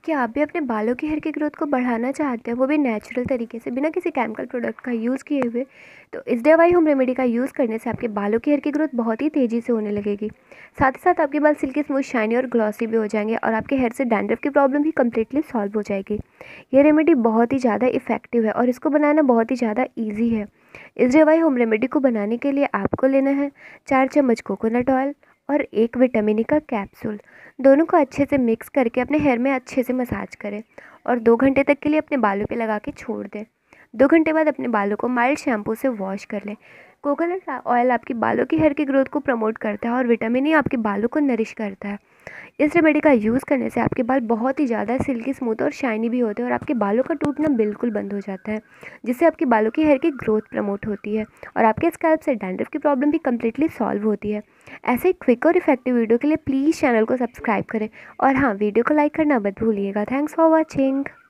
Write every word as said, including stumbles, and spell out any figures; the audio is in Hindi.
क्या आप भी अपने बालों की हेयर की ग्रोथ को बढ़ाना चाहते हैं, वो भी नेचुरल तरीके से बिना किसी केमिकल प्रोडक्ट का यूज़ किए हुए? तो इस डीआईवाई होम रेमेडी का यूज़ करने से आपके बालों की हेयर की ग्रोथ बहुत ही तेज़ी से होने लगेगी। साथ ही साथ आपके बाल सिल्की स्मूथ, शाइनी और ग्लॉसी भी हो जाएंगे और आपके हेयर से डैंड्रफ की प्रॉब्लम भी कम्प्लीटली सॉल्व हो जाएगी। ये रेमेडी बहुत ही ज़्यादा इफेक्टिव है और इसको बनाना बहुत ही ज़्यादा ईजी है। इस डीआईवाई होम रेमेडी को बनाने के लिए आपको लेना है चार चम्मच कोकोनट ऑयल और एक विटामिन ई का कैप्सूल। दोनों को अच्छे से मिक्स करके अपने हेयर में अच्छे से मसाज करें और दो घंटे तक के लिए अपने बालों पे लगा के छोड़ दें। दो घंटे बाद अपने बालों को माइल्ड शैम्पू से वॉश कर लें। कोकोनट ऑयल आपकी बालों की हेयर की ग्रोथ को प्रमोट करता है और विटामिन ई आपके बालों को नरिश करता है। इस रेमेडी का यूज़ करने से आपके बाल बहुत ही ज़्यादा सिल्की स्मूथ और शाइनी भी होते हैं और आपके बालों का टूटना बिल्कुल बंद हो जाता है, जिससे आपके बालों की हेयर की ग्रोथ प्रमोट होती है और आपके स्कैल्प से डैंड्रफ की प्रॉब्लम भी कम्प्लीटली सॉल्व होती है। ऐसे ही क्विक और इफेक्टिव वीडियो के लिए प्लीज़ चैनल को सब्सक्राइब करें और हाँ, वीडियो को लाइक करना मत भूलिएगा। Thanks for watching.